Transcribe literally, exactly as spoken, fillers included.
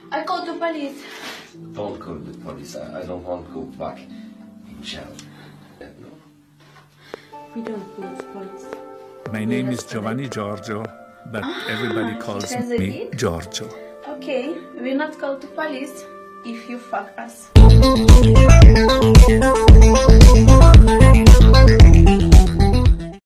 I call the police. Don't call the police. I, I don't want to go back in jail. No. We don't call the police. My name is Giovanni Giorgio, but Ah, everybody calls translate me it? Giorgio. Okay, we'll not call the police if you fuck us.